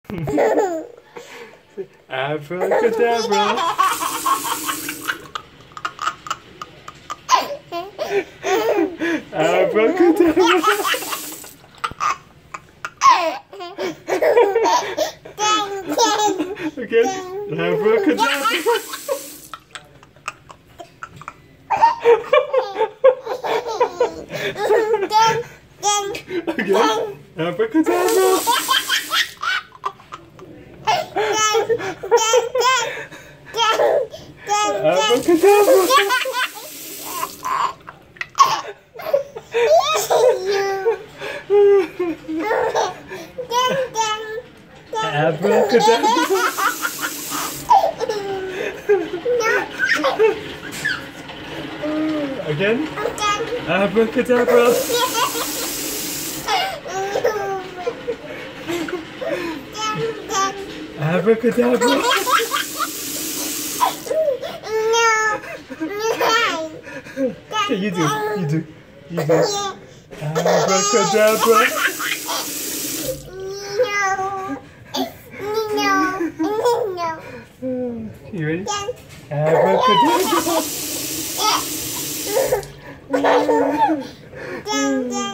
Abracadabra. Abracadabra. Again. Abracadabra. Again. Abracadabra. Abracadabra. Abracadabra. Again. Abracadabra. Abracadabra. Okay, you do. Abracadabra. You ready? Abracadabra.